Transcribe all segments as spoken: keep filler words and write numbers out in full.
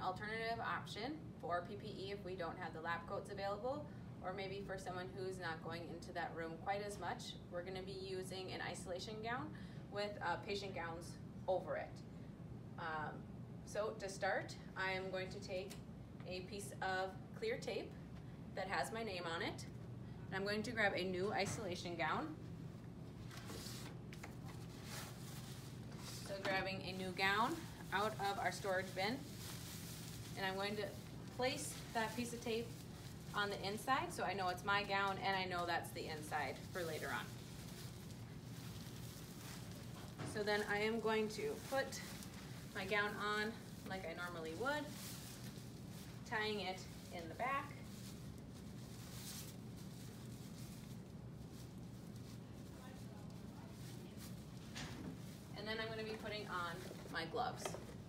alternative option for P P E if we don't have the lab coats available, or maybe for someone who's not going into that room quite as much, we're gonna be using an isolation gown with uh, patient gowns over it. Um, so to start, I am going to take a piece of clear tape that has my name on it, and I'm going to grab a new isolation gown. So grabbing a new gown out of our storage bin, and I'm going to place that piece of tape on the inside so I know it's my gown and I know that's the inside for later on. So then I am going to put my gown on like I normally would, tying it in the back. And then I'm going to be putting on my gloves.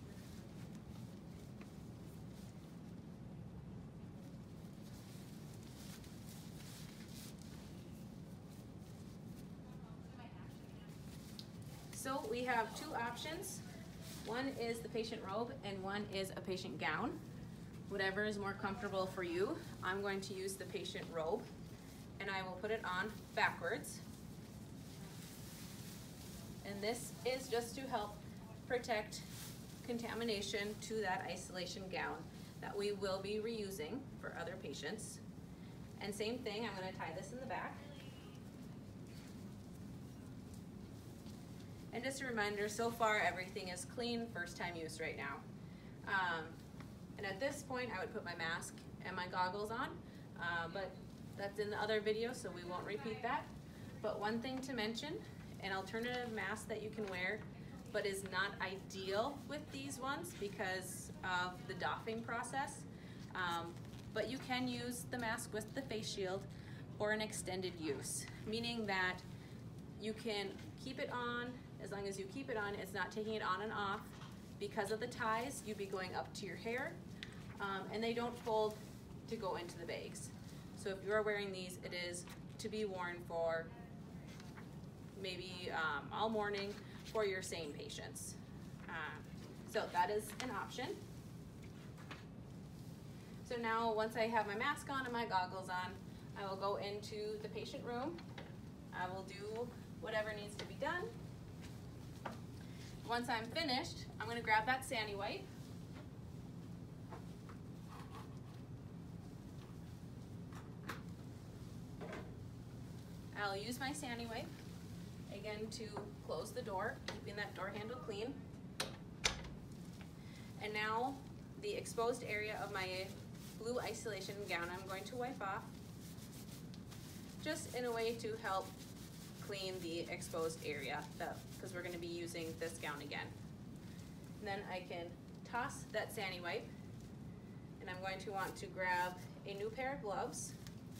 So we have two options. One is the patient robe and one is a patient gown. Whatever is more comfortable for you. I'm going to use the patient robe, and I will put it on backwards. And this is just to help protect contamination to that isolation gown that we will be reusing for other patients. And same thing, I'm going to tie this in the back. And just a reminder, so far everything is clean, first time use right now. Um, and at this point I would put my mask and my goggles on, uh, but that's in the other video, so we won't repeat that. But one thing to mention, an alternative mask that you can wear, but is not ideal with these ones because of the doffing process. Um, but you can use the mask with the face shield or an extended use, meaning that you can keep it on. As long as you keep it on, it's not taking it on and off. Because of the ties, you'd be going up to your hair, um, and they don't fold to go into the bags. So if you're wearing these, it is to be worn for maybe um, all morning for your sane patients. Uh, so that is an option. So now once I have my mask on and my goggles on, I will go into the patient room. I will do whatever needs to be done. Once I'm finished, I'm going to grab that Sani wipe. I'll use my Sani wipe again to close the door, keeping that door handle clean. And now the exposed area of my blue isolation gown I'm going to wipe off, just in a way to help clean the exposed area, because we're going to be using this gown again. And then I can toss that Sani wipe, and I'm going to want to grab a new pair of gloves.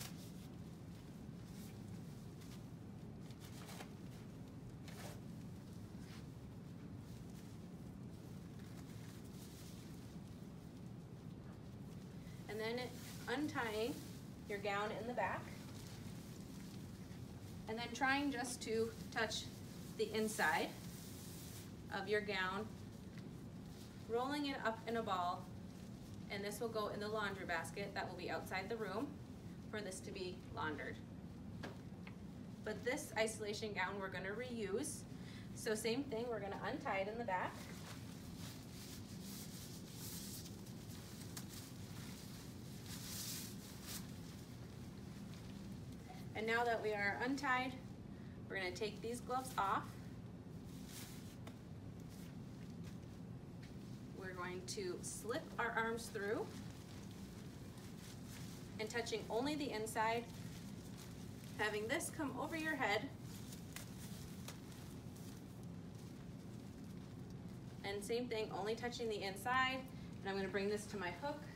And then untying your gown in the back, and then trying just to touch the inside of your gown, rolling it up in a ball, and this will go in the laundry basket that will be outside the room for this to be laundered. But this isolation gown we're going to reuse, so same thing, we're going to untie it in the back. And now that we are untied, we're going to take these gloves off. We're going to slip our arms through and touching only the inside, having this come over your head, and same thing, only touching the inside. And I'm going to bring this to my hook